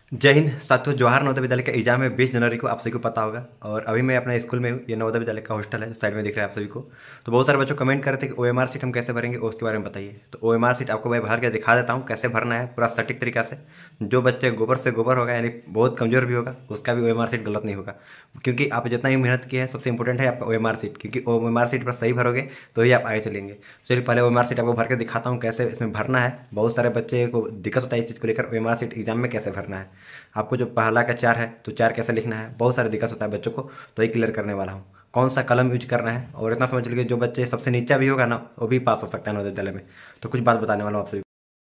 जय हिंद साथियों। जवाहर नवोदय विद्यालय का एग्जाम है 20 जनवरी को, आप सभी को पता होगा। और अभी मैं अपने स्कूल में हूँ। ये नवोदय विद्यालय का हॉस्टल है, साइड में दिख रहा है आप सभी को। तो बहुत सारे बच्चों कमेंट कर रहे थे कि ओएमआर सीट हम कैसे भरेंगे, उसके बारे में बताइए। तो ओएमआर सीट आपको मैं भर के दिखा देता हूँ कैसे भरना है पूरा सटीक तरीका से। जो बच्चे गोबर से गोबर होगा यानी बहुत कमजोर भी होगा, उसका भी ओएमआर सीट गलत नहीं होगा, क्योंकि आप जितना भी मेहनत किए हैं सबसे इंपॉर्टेंट है आपका ओएमआर सीट, क्योंकि ओएमआर सीट पर सही भरोगे तो ही आप आगे चलेंगे। चलिए पहले ओएमआर सीट आपको भर के दिखाता हूँ कैसे इसमें भरना है। बहुत सारे बच्चे को दिक्कत होता है इस चीज़ को लेकर, ओएमआर सीट एग्जाम में कैसे भरना है। आपको जो पहला का 4 है तो 4 कैसे लिखना है, बहुत सारी दिक्कत होता है बच्चों को, तो ये क्लियर करने वाला हूँ। कौन सा कलम यूज करना है, और इतना समझ लीजिए जो बच्चे सबसे नीचा भी होगा ना वो भी पास हो सकता है नवोदय विद्यालय में। तो कुछ बात बताने वाला हूँ आपसे।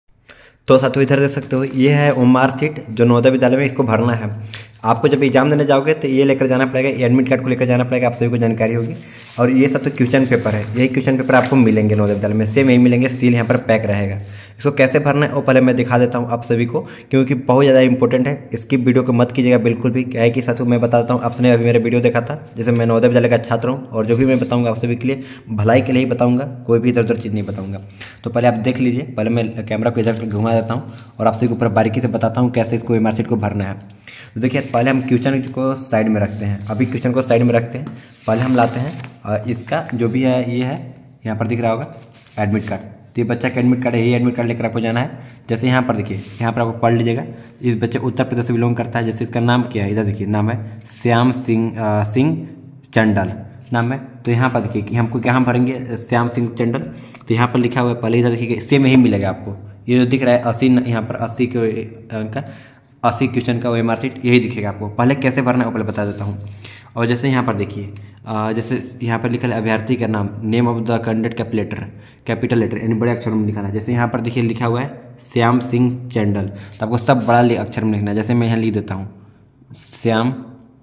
तो साथियों इधर देख सकते हो, ये है ओएमआर सीट जो नवोदय विद्यालय में इसको भरना है। आपको जब एग्जाम देने जाओगे तो ये लेकर जाना पड़ेगा, ये एडमिट कार्ड को लेकर जाना पड़ेगा, आप सभी को जानकारी होगी। और ये सब तो क्वेश्चन पेपर है, यही क्वेश्चन पेपर आपको मिलेंगे नवोदय विद्यालय में, सेम यही मिलेंगे, सील यहाँ पर पैक रहेगा। इसको कैसे भरना है वो पहले मैं दिखा देता हूँ आप सभी को, क्योंकि बहुत ज़्यादा इंपॉर्टेंट है। इसकी वीडियो को मत कीजिएगा बिल्कुल भी, क्या है कि साथियों मैं बताता हूँ, आपने अभी मेरा वीडियो देखा था, जैसे मैं नवोदय विद्यालय का छात्र हूँ, और जो भी मैं बताऊँगा आप सभी के लिए भलाई के लिए ही बताऊँगा, कोई भी इधर उधर चीज़ नहीं बताऊँगा। तो पहले आप देख लीजिए, पहले मैं कैमरा को इधर घुमा देता हूँ और आप सभी को ऊपर बारीकी से बताता हूँ कैसे इसको ओएमआर सीट को भरना है। तो देखिए पहले हम क्वेश्चन को साइड में रखते हैं, अभी क्वेश्चन को साइड में रखते हैं। पहले हम लाते हैं इसका जो भी है, ये है यहाँ पर दिख रहा होगा एडमिट कार्ड। तो ये बच्चा का एडमिट कार्ड है, यही एडमिट कार्ड लेकर आपको जाना है। जैसे यहाँ पर देखिए, यहाँ पर आपको पढ़ लीजिएगा, इस बच्चे उत्तर प्रदेश से बिलोंग करता है। जैसे इसका नाम क्या है, इधर देखिए नाम है श्याम सिंह चंडल नाम है। तो यहाँ पर देखिए कि हमको क्या हम भरेंगे, श्याम सिंह चंडल। तो यहाँ पर लिखा हुआ है, पहले इधर देखिए सेम यही मिलेगा आपको, ये जो दिख रहा है 80, यहाँ पर 80 का 80 क्वेश्चन का ओएमआर सीट यही दिखेगा आपको। पहले कैसे भरना है वो पहले बता देता हूँ। और जैसे यहाँ पर देखिए, जैसे यहाँ पर लिखा है अभ्यर्थी का नाम, name of the candidate capital letter यानी बड़े अक्षर में लिखा है। जैसे यहाँ पर देखिए लिखा हुआ है श्याम सिंह चंडल, तो आपको सब बड़ा अक्षर में लिखना है। जैसे मैं यहाँ लिख देता हूँ श्याम,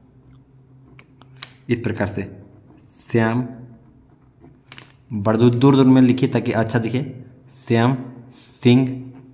इस प्रकार से श्याम, बड़ा दूर दूर में लिखिए ताकि अच्छा दिखे, श्याम सिंह,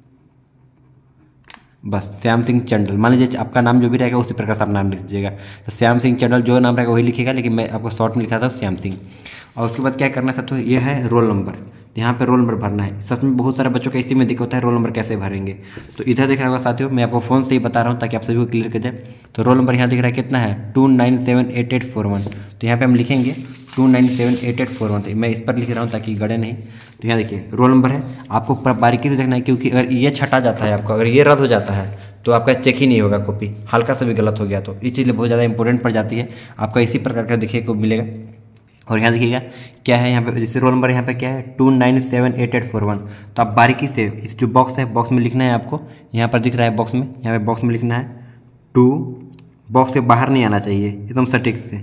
बस श्याम सिंह चंडल। मान लीजिए आपका नाम जो भी रहेगा उसी प्रकार से आप नाम लिख दीजिएगा। तो श्याम सिंह चंडल जो नाम रहेगा वही लिखेगा, लेकिन मैं आपको शॉर्ट में लिखा था श्याम सिंह। और उसके बाद क्या करना है साथियों, ये है रोल नंबर, यहाँ पे रोल नंबर भरना है। सच में बहुत सारे बच्चों का इसी में दिक्कत होता है, रोल नंबर कैसे भरेंगे। तो इधर दिख रहा होगा साथियों, मैं आपको फ़ोन से ही बता रहा हूँ ताकि आप सभी को क्लियर कर जाए। तो रोल नंबर यहाँ दिख रहा है कितना है, 29788841। तो यहाँ पे हम लिखेंगे 29788841। मैं इस पर लिख रहा हूँ ताकि गड़े नहीं। तो यहाँ देखिए रोल नंबर है, आपको बारीकी से देखना है, क्योंकि अगर ये छटा जाता है आपका, अगर ये रद्द हो जाता है तो आपका चेक ही नहीं होगा कॉपी, हल्का से भी गलत हो गया तो ये चीज़ बहुत ज़्यादा इंपॉर्टेंट पड़ जाती है। आपका इसी प्रकार का देखने को मिलेगा। और यहाँ देखिएगा क्या है, यहाँ पे जैसे रोल नंबर यहाँ पे क्या है 29788841। तो आप बारीकी से इस जो बॉक्स है, बॉक्स में लिखना है आपको, यहाँ पर दिख रहा है बॉक्स में, यहाँ पे बॉक्स में लिखना है 2, बॉक्स से बाहर नहीं आना चाहिए, एकदम सटीक से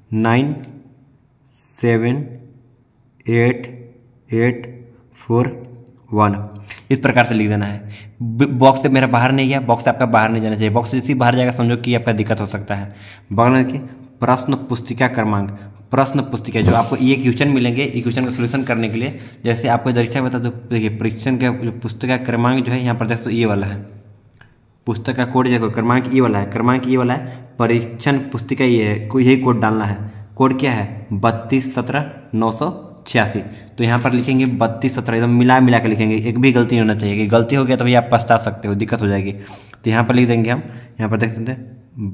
9788841 इस प्रकार से लिख देना है। बॉक्स से मेरा बाहर नहीं गया, बॉक्स से आपका बाहर नहीं जाना चाहिए। बॉक्स से जैसे बाहर जाएगा समझो कि आपका दिक्कत हो सकता है। बगल की प्रश्न पुस्तिका क्रमांक, प्रश्न पुस्तिका जो आपको ये क्वेश्चन मिलेंगे, ये क्वेश्चन का सोल्यूशन करने के लिए, जैसे आपको परीक्षा बता दो, देखिए परीक्षण का जो पुस्तक का क्रमांक जो है यहाँ पर देख तो ये वाला है, पुस्तक का कोड देखो क्रमांक ये वाला है, क्रमांक ये वाला है, परीक्षण पुस्तिका ये है, यही कोड डालना है। कोड क्या है 3217-986। तो यहाँ पर लिखेंगे 3217, एकदम मिला के लिखेंगे, एक भी गलती नहीं होना चाहिए, कि गलती हो गया तो भैया आप पछता सकते हो, दिक्कत हो जाएगी। तो यहाँ पर लिख देंगे हम, यहाँ पर देख सकते हैं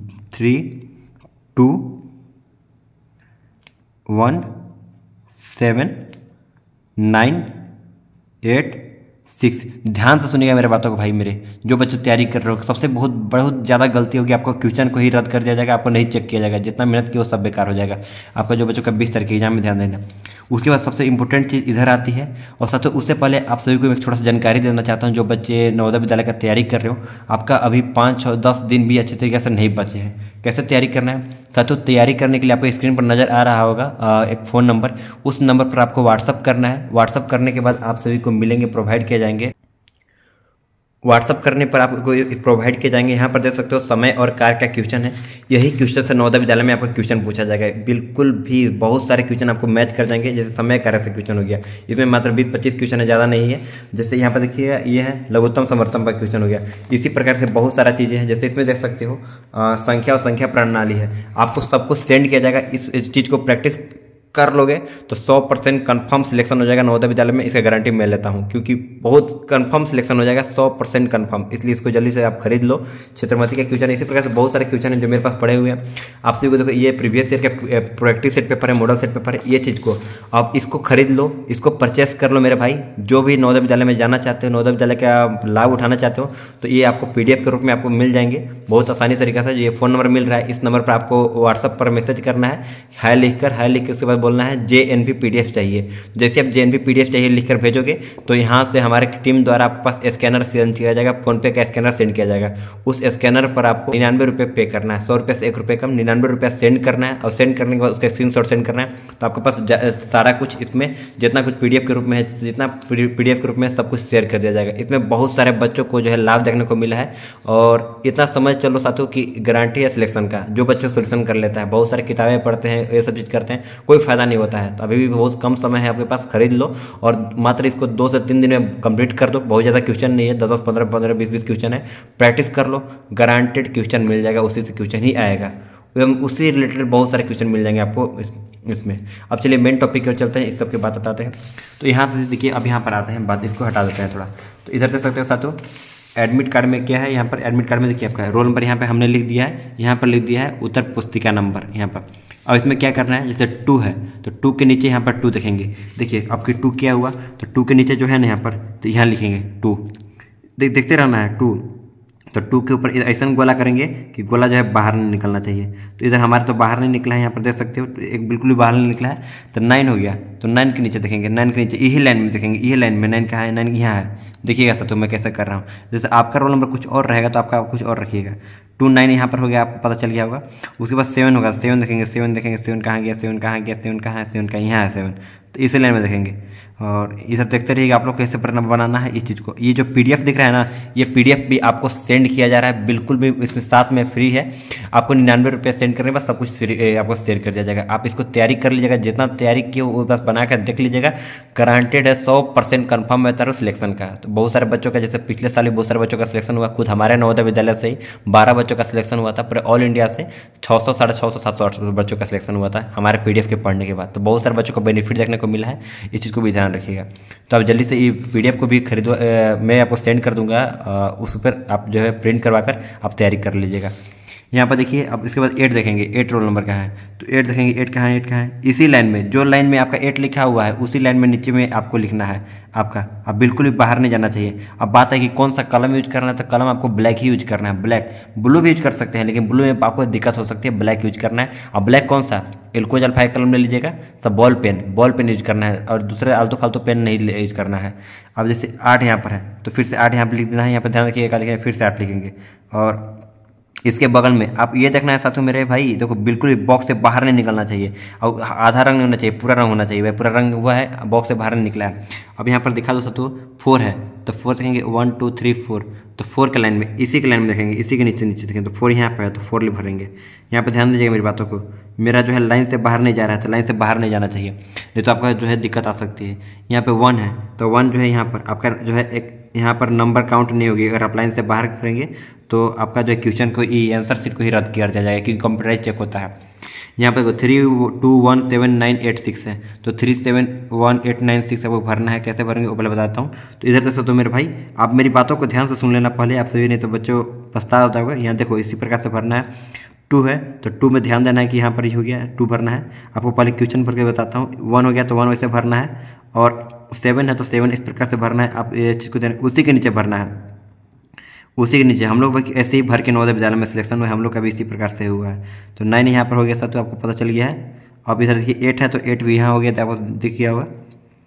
32179886। ध्यान से सुनिएगा मेरे बातों को भाई, मेरे जो बच्चे तैयारी कर रहे हो, सबसे बहुत ज़्यादा गलती होगी, आपको क्वेश्चन को ही रद्द कर दिया जाएगा, आपको नहीं चेक किया जाएगा, जितना मेहनत की वो सब बेकार हो जाएगा आपका। जो बच्चों का 20 तारीख के एग्जाम में ध्यान देना। उसके बाद सबसे इंपॉर्टेंट चीज़ इधर आती है। और साथियों उससे पहले आप सभी को एक थोड़ा सा जानकारी देना चाहता हूँ, जो बच्चे नवोदय विद्यालय का तैयारी कर रहे हो, आपका अभी 5-10 दिन भी अच्छे तरीके से नहीं बचे हैं। कैसे तैयारी करना है साथियों, तैयारी करने के लिए आपको स्क्रीन पर नज़र आ रहा होगा एक फ़ोन नंबर, उस नंबर पर आपको व्हाट्सअप करना है। व्हाट्सअप करने के बाद आप सभी को मिलेंगे, प्रोवाइड किए जाएंगे। व्हाट्सअप करने पर आपको प्रोवाइड किए जाएंगे। यहाँ पर देख सकते हो समय और कार्य का क्वेश्चन है, यही क्वेश्चन से नवोदय विद्यालय में आपको क्वेश्चन पूछा जाएगा। बिल्कुल भी बहुत सारे क्वेश्चन आपको मैच कर जाएंगे, जैसे समय कार्य से क्वेश्चन हो गया, इसमें मात्र 20-25 क्वेश्चन है, ज़्यादा नहीं है। जैसे यहाँ पर देखिए ये है लघुत्तम समर्थन का क्वेश्चन हो गया। इसी प्रकार से बहुत सारा चीज़ें हैं, जैसे इसमें देख सकते हो संख्या और संख्या प्रणाली है, आपको सब कुछ सेंड किया जाएगा। इस चीज़ को प्रैक्टिस कर लोगे तो 100% कन्फर्म सिलेक्शन हो जाएगा नवोदय विद्यालय में, इसका गारंटी मैं लेता हूं, क्योंकि बहुत कन्फर्म सिलेक्शन हो जाएगा 100% कन्फर्म। इसलिए इसको जल्दी से आप खरीद लो। छत्रपति का क्वेश्चन, इसी प्रकार से बहुत सारे क्वेश्चन हैं जो मेरे पास पड़े हुए हैं। आप सभी को देखो, ये प्रीवियस ईयर के प्रोएक्टिव सेट पेपर है, मॉडल सेट पेपर है, ये चीज़ को आप इसको खरीद लो, इसको परचेस कर लो मेरे भाई। जो भी नवोदय विद्यालय में जाना चाहते हो, नवोदय विद्यालय का लाभ उठाना चाहते हो, तो ये आपको PDF के रूप में आपको मिल जाएंगे बहुत आसानी तरीके से। ये फ़ोन नंबर मिल रहा है, इस नंबर पर आपको व्हाट्सअप पर मैसेज करना है, हाय लिख के उसके बाद बोलना है JNP PDF चाहिए। जैसे आप JNP PDF चाहिए लिखकर भेजोगे तो यहाँ से हमारे टीम द्वारा आपके पास स्कैनर सेंड किया जाएगा, फोनपे का स्कैनर सेंड किया जाएगा। उस स्कैनर पर आपको 99 रुपये पे करना है, 100 रुपये से 1 रुपये कम, 99 रुपये सेंड करना है। और सेंड करने के बाद उसका स्क्रीनशॉट सेंड करना है, तो आपके पास सारा कुछ इसमें जितना कुछ PDF के रूप में है, जितना PDF के रूप में सब कुछ शेयर कर दिया जाएगा। इसमें बहुत सारे बच्चों को जो है लाभ देखने को मिला है। और इतना समझ चलो साथियों कि गारंटी है सिलेक्शन का, जो बच्चे सिलेक्शन कर लेता है, बहुत सारी किताबें पढ़ते हैं, ये सब चीज़ करते हैं, कोई फायदा नहीं होता है। तो अभी भी बहुत कम समय है आपके पास, खरीद लो और मात्र इसको 2 से 3 दिन में कंप्लीट कर दो। बहुत ज़्यादा क्वेश्चन नहीं है, 10-10, 15-15, 20-20 क्वेश्चन है। प्रैक्टिस कर लो, गारंटेड क्वेश्चन मिल जाएगा, उसी से क्वेश्चन ही आएगा, उससे रिलेटेड बहुत सारे क्वेश्चन मिल जाएंगे आपको इसमें। अब चलिए मेन टॉपिक की ओर चलते हैं, इस सब की बात बताते हैं। तो यहाँ से देखिए, अब यहाँ पर आते हैं, बात इसको हटा देते हैं थोड़ा। तो इधर से सकते हो साथियों, एडमिट कार्ड में क्या है, यहाँ पर एडमिट कार्ड में देखिए आपका रोल नंबर यहाँ पे हमने लिख दिया है, यहाँ पर लिख दिया है उत्तर पुस्तिका नंबर यहाँ पर। अब इसमें क्या करना है, जैसे 2 है तो 2 के नीचे यहाँ पर 2 देखेंगे। देखिए आपकी 2 क्या हुआ, तो 2 के नीचे जो है ना यहाँ पर, तो यहाँ लिखेंगे 2, देखते रहना है 2। तो 2 के ऊपर ऐसा गोला करेंगे कि गोला जो है बाहर नहीं निकलना चाहिए। तो इधर हमारे तो बाहर नहीं निकला है, यहाँ पर देख सकते हो, तो एक बिल्कुल भी बाहर नहीं निकला है। तो 9 हो गया, तो 9 के नीचे देखेंगे, 9 के नीचे यही लाइन में देखेंगे, यही लाइन में 9 कहाँ है, 9 यहाँ है। देखिएगा सर, तो मैं कैसे कर रहा हूँ, जैसे आपका रोल नंबर कुछ और रहेगा तो आपका कुछ और रखिएगा। 2 9 यहाँ पर हो गया, आपको पता चल गया होगा। उसके बाद 7 होगा, 7 देखेंगे, 7 देखेंगे, 7 कहाँ गया, 7 कहाँ गया, 7 कहाँ है, 7 का यहाँ है 7, तो इसी लाइन में देखेंगे। और इधर देखते रहिएगा आप लोग कैसे बनाना है इस चीज़ को। ये जो PDF दिख रहा है ना, ये PDF भी आपको सेंड किया जा रहा है, बिल्कुल भी इसमें साथ में फ्री है। आपको 99 रुपये सेंड करने के बाद सब कुछ फ्री आपको शेयर कर दिया जाएगा। आप इसको तैयारी कर लीजिएगा, जितना तैयारी किए वो बस बना कर देख लीजिएगा, गारंटेड है, 100% कन्फर्म है सिलेक्शन का। तो बहुत सारे बच्चों का, जैसे पिछले साल बहुत सारे बच्चों का सिलेक्शन हुआ, खुद हमारे नवोदय विद्यालय से ही 12 बच्चों का सिलेक्शन हुआ था, पूरे ऑल इंडिया से 600, 650, 700, 800 बच्चों का सिलेक्शन हुआ था हमारे PDF के पढ़ने के बाद। तो बहुत सारे बच्चों को बेनिफिट देखने को मिला है, इस चीज़ को भी ध्यान रखिएगा। तो आप जल्दी से ये PDF को भी खरीदो, मैं आपको सेंड कर दूंगा, उस पर आप जो है प्रिंट करवा कर आप तैयारी कर लीजिएगा। यहाँ पर देखिए, अब इसके बाद 8 देखेंगे, 8 रोल नंबर का है, तो 8 देखेंगे, 8 कहाँ है, 8 कहाँ है, इसी लाइन में, जो लाइन में आपका 8 लिखा हुआ है उसी लाइन में नीचे में आपको लिखना है आपका। अब बिल्कुल भी बाहर नहीं जाना चाहिए। अब बात है कि कौन सा कलम यूज करना है, तो कलम आपको ब्लैक ही यूज करना है, ब्लैक। ब्लू भी यूज कर सकते हैं, लेकिन ब्लू में आपको दिक्कत हो सकती है, ब्लैक यूज करना है। अब ब्लैक कौन सा, एल्कोज अल्फा कलम ले लीजिएगा, सब बॉल पेन यूज करना है, और दूसरे आलतू फालतू पेन नहीं यूज करना है। अब जैसे 8 यहाँ पर है, तो फिर से 8 यहाँ पर लिख देना है, यहाँ पर ध्यान रखिएगा, लिखेंगे फिर से 8 लिखेंगे। और इसके बगल में आप ये देखना है साथियों मेरे भाई, देखो बिल्कुल भी बॉक्स से बाहर नहीं निकलना चाहिए, और आधा रंग नहीं होना चाहिए, पूरा रंग होना चाहिए। वह पूरा रंग हुआ है, बॉक्स से बाहर नहीं निकला है। अब यहाँ पर दिखा दो साथियों, 4 है, तो 4 देखेंगे, 1 2 3 4, तो 4 के लाइन में, इसी के लाइन में देखेंगे, इसी के नीचे देखेंगे, तो 4 यहाँ पर है, तो 4 ले भरेंगे। यहाँ पर ध्यान दीजिएगा मेरी बातों को, मेरा जो है लाइन से बाहर नहीं जा रहा है, तो लाइन से बाहर नहीं जाना चाहिए, नहीं तो आपका जो है दिक्कत आ सकती है। यहाँ पे 1 है, तो 1 जो है यहाँ पर आपका जो है एक यहाँ पर नंबर काउंट नहीं होगी, अगर आप लाइन से बाहर करेंगे तो आपका जो है क्वेश्चन को आंसर शीट को ही रद्द किया जाएगा, क्योंकि कंप्यूटराइज चेक होता है। यहाँ पर 3217986 है, तो 37186 आपको भरना है। कैसे भरेंगे वो पहले बताता हूँ। तो इधर से तो मेरे भाई आप मेरी बातों को ध्यान से सुन लेना पहले, आप सभी, नहीं तो बच्चों पछता होता होगा। यहाँ देखो इसी प्रकार से भरना है। 2 है, तो 2 में ध्यान देना है कि यहाँ पर ही हो गया, 2 भरना है। आपको पहले क्वेश्चन भर के बताता हूँ। 1 हो गया तो 1 वैसे भरना है, और 7 है तो 7 इस प्रकार से भरना है। आप ये चीज़ को ध्यान, उसी के नीचे भरना है, उसी के नीचे। हम लोग ऐसे ही भर के नवोदय विद्यालय में सिलेक्शन हुआ है, हम लोग का भी इसी प्रकार से हुआ है। तो 9 यहाँ पर हो गया सर, तो आपको पता चल गया है। अब इधर देखिए 8 है, तो 8 भी यहाँ हो गया, तो आपको दिख गया होगा।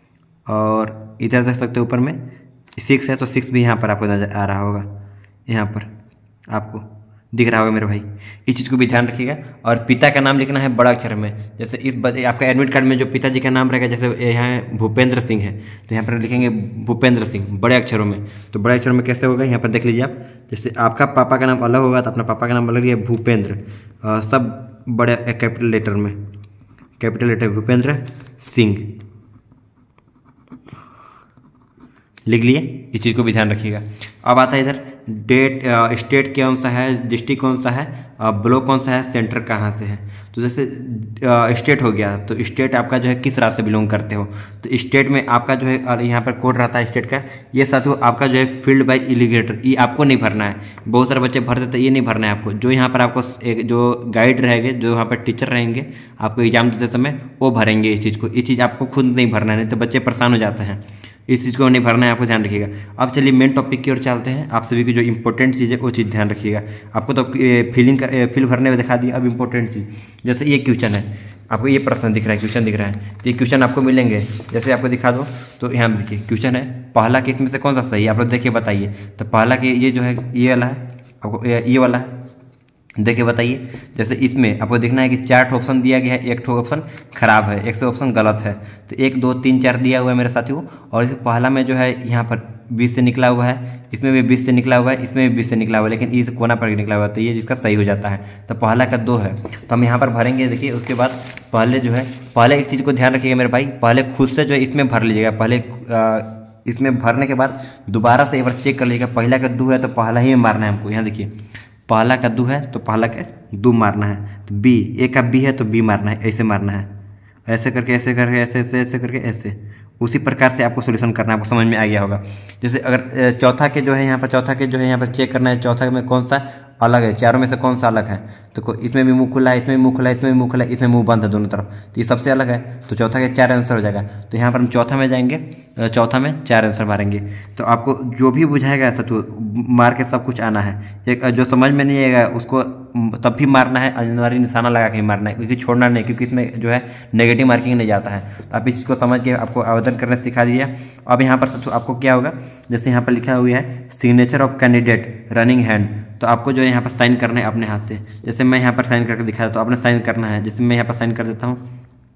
और इधर देख सकते हो ऊपर में 6 है, तो 6 भी यहाँ पर आपको नजर आ रहा होगा, यहाँ पर आपको दिख रहा होगा मेरे भाई। इस चीज़ को भी ध्यान रखिएगा। और पिता का नाम लिखना है बड़ा अक्षर में, जैसे इस आपका एडमिट कार्ड में जो पिताजी का नाम रहेगा, जैसे यहाँ भूपेंद्र सिंह है, तो यहाँ पर लिखेंगे भूपेंद्र सिंह बड़े अक्षरों में। तो बड़े अक्षरों में कैसे होगा, यहाँ पर देख लीजिए आप, जैसे आपका पापा का नाम अलग होगा तो अपना पापा का नाम अलग है, भूपेंद्र, सब बड़े कैपिटल लेटर में, कैपिटल लेटर भूपेंद्र सिंह लिख लिए। इस चीज़ को भी ध्यान रखिएगा। अब आता है इधर डेट, स्टेट कौन सा है, डिस्ट्रिक्ट कौन सा है, ब्लॉक कौन सा है, सेंटर कहाँ से है। तो जैसे स्टेट हो गया, तो स्टेट आपका जो है किस राज्य से बिलोंग करते हो, तो स्टेट में आपका जो है यहाँ पर कोड रहता है स्टेट का। ये साथियों आपका जो है फील्ड बाय एलिगेटर, ये आपको नहीं भरना है। बहुत सारे बच्चे भर देते हैं, ये नहीं भरना है आपको। जो यहाँ पर आपको एक जो गाइड रहेंगे, जो यहाँ पर टीचर रहेंगे आपको एग्जाम देते समय, वो भरेंगे इस चीज़ को। ये चीज़ आपको खुद नहीं भरना है, नहीं तो बच्चे परेशान हो जाते हैं। इस चीज़ को नहीं भरना है, आपको ध्यान रखिएगा। अब चलिए मेन टॉपिक की ओर चलते हैं। आप सभी की जो इंपॉर्टेंट चीज़ है वो चीज़ ध्यान रखिएगा। आपको तो फिल भरने में दिखा दिया। अब इंपॉर्टेंट चीज़, जैसे ये क्वेश्चन है, आपको ये प्रश्न दिख रहा है, क्वेश्चन दिख रहा है, ये क्वेश्चन आपको मिलेंगे। जैसे आपको दिखा दो, तो यहाँ देखिए क्वेश्चन है, पहला केस में से कौन सा सही है, आप लोग देखिए बताइए। तो पहला के ये जो है ये वाला है, आपको ये वाला है, देखिए बताइए। जैसे इसमें आपको देखना है कि 4 ऑप्शन दिया गया है, एक ठो ऑप्शन खराब है, एक से ऑप्शन गलत है। तो 1 2 3 4 दिया हुआ है मेरे साथियों। और इस पहला में जो है यहाँ पर 20 से निकला हुआ है, इसमें भी 20 से निकला हुआ है, इसमें भी 20 से निकला हुआ है, लेकिन इस कोना पर निकला हुआ है, तो ये जिसका सही हो जाता है। तो पहला का 2 है, तो हम यहाँ पर भरेंगे। देखिए उसके बाद पहले जो है, पहले एक चीज़ को ध्यान रखिएगा मेरे भाई, पहले खुद से जो है इसमें भर लीजिएगा। पहले इसमें भरने के बाद दोबारा से एक बार चेक कर लीजिएगा। पहला का 2 है तो पहला ही में मारना है हमको। यहाँ देखिए पहला का 2 है तो पहला का 2 मारना है। तो बी, ए का बी है तो बी मारना है, ऐसे मारना है, ऐसे करके ऐसे करके ऐसे ऐसे ऐसे करके ऐसे। उसी प्रकार से आपको सॉल्यूशन करना है, आपको समझ में आ गया होगा। जैसे अगर चौथा के जो है यहाँ पर, चौथा के जो है यहाँ पर चेक करना है, चौथा में कौन सा अलग है, चारों में से कौन सा अलग है। तो इसमें भी मुंह खुला है, इसमें भी मुंह खुला है, इसमें भी मुंह खुला है, इसमें मुंह बंद है दोनों तरफ, तो ये सबसे अलग है। तो चौथा के 4 आंसर हो जाएगा। तो यहाँ पर हम चौथा में जाएंगे, चौथा में 4 आंसर मारेंगे। तो आपको जो भी बुझाएगा ऐसा तो मार के सब कुछ आना है। एक जो समझ में नहीं आएगा उसको तब भी मारना है, अनिवार्य निशाना लगा के ही मारना है, क्योंकि छोड़ना नहीं, क्योंकि इसमें जो है नेगेटिव मार्किंग नहीं जाता है। तो आप इस चीज़ को समझ के आपको आवेदन करने सिखा दिया। अब यहाँ पर आपको क्या होगा, जैसे यहाँ पर लिखा हुआ है signature of candidate running hand, तो आपको जो है यहाँ पर साइन करना है अपने हाथ से। जैसे मैं यहाँ पर साइन करके दिखाया तो आपने साइन करना है। जैसे मैं यहाँ पर साइन कर देता हूँ,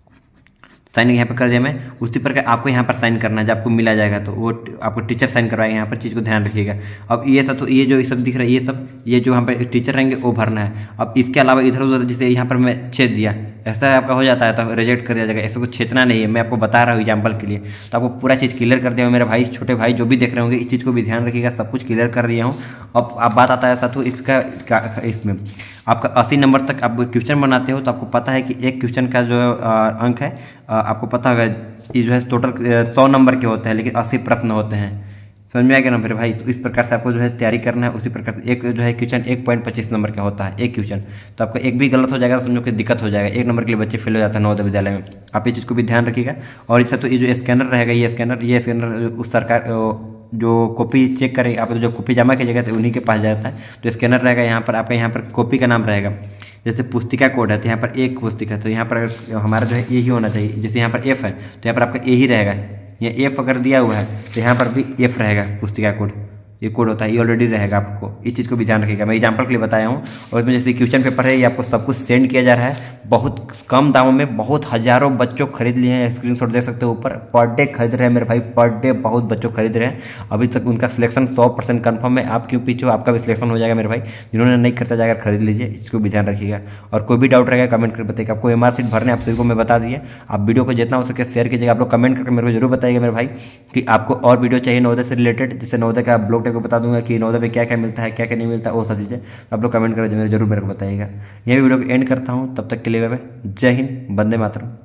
साइन यहाँ पर कर दिया मैं, उसी प्रकार आपको यहाँ पर साइन करना है। जब आपको मिला जाएगा तो वो आपको टीचर साइन करवाएंगे। यहाँ पर चीज़ को ध्यान रखिएगा। अब ये सब, तो ये जो सब दिख रहा है, ये सब ये जो यहाँ पर टीचर रहेंगे वो भरना है। अब इसके अलावा इधर उधर, जैसे यहाँ पर मैं छेद दिया, ऐसा आपका हो जाता है तो रिजेक्ट कर दिया जाएगा। ऐसे कुछ छेदना नहीं है, मैं आपको बता रहा हूँ एग्जाम्पल के लिए। तो आपको पूरा चीज़ क्लियर कर दिया हूँ मेरे भाई, छोटे भाई जो भी देख रहे होंगे, इस चीज़ को भी ध्यान रखिएगा। सब कुछ क्लियर कर दिया हूँ। अब बात आता है साथियों इसका, इसमें आपका 80 नंबर तक आप क्वेश्चन बनाते हो, तो आपको पता है कि एक क्वेश्चन का जो अंक है, आपको पता होगा ये जो है टोटल 100 नंबर के होते हैं, लेकिन 80 प्रश्न होते हैं। समझ में आ गया ना फिर भाई। तो इस प्रकार से आपको जो है तैयारी करना है। उसी प्रकार से एक जो है क्वेश्चन 1.25 नंबर का होता है एक क्वेश्चन। तो आपका एक भी गलत हो जाएगा तो समझो कि दिक्कत हो जाएगा, 1 नंबर के लिए बच्चे फेल हो जाते हैं नवोदय विद्यालय में। आप ये चीज़ को भी ध्यान रखिएगा। और इससे तो ये जो स्कैनर रहेगा, ये स्कैनर उस सरकार जो कॉपी चेक करेंगे, आप जो कॉपी जमा कीजिएगा तो उन्हीं के पास जाता है। तो स्कैनर रहेगा, यहाँ पर आपका यहाँ पर कॉपी का नाम रहेगा। जैसे पुस्तिका कोड है तो यहाँ पर एक पुस्तिका, तो यहाँ पर हमारा जो है ए ही होना चाहिए। जैसे यहाँ पर एफ है तो यहाँ पर आपका ए ही रहेगा। ये एफ अगर दिया हुआ है तो यहाँ पर भी एफ रहेगा, पुस्तिका कोड ये कोड होता है, ये ऑलरेडी रहेगा। आपको इस चीज़ को भी ध्यान रखिएगा। मैं एग्जांपल के लिए बताया हूँ। और इसमें जैसे क्वेश्चन पेपर है, ये आपको सब कुछ सेंड किया जा रहा है बहुत कम दामों में। बहुत हज़ारों बच्चों खरीद लिए हैं, स्क्रीनशॉट देख सकते हो ऊपर। पर डे खरीद रहे हैं मेरे भाई, पर डे बहुत बच्चों खरीद रहे हैं। अभी तक उनका सिलेक्शन 100% कन्फर्म है। आप क्यों पीछे हो, आपका भी सिलेक्शन हो जाएगा मेरे भाई। जिन्होंने नहीं खरीदा जाएगा खरीद लीजिए, इसको भी ध्यान रखिएगा। और कोई भी डाउट रहेगा कमेंट करके बताइएगा। आपको MR सीट भरने आप सभी को मैं बता दिए। आप वीडियो को जितना हो सके शेयर कीजिएगा। आप लोग कमेंट करके मेरे को जरूर बताइएगा मेरे भाई कि आपको और वीडियो चाहिए नवोदय से रिलेटेड। जिससे नवोदय का ब्लॉग टाइप को बता दूंगा कि नवोदय में क्या क्या मिलता है, क्या क्या नहीं मिलता, वो सब चीज़ें आप लोग कमेंट करें, जरूर मेरे को बताइएगा। यही वीडियो को एंड करता हूँ। तब तक के लिए जय हिंद, वंदे मातरम।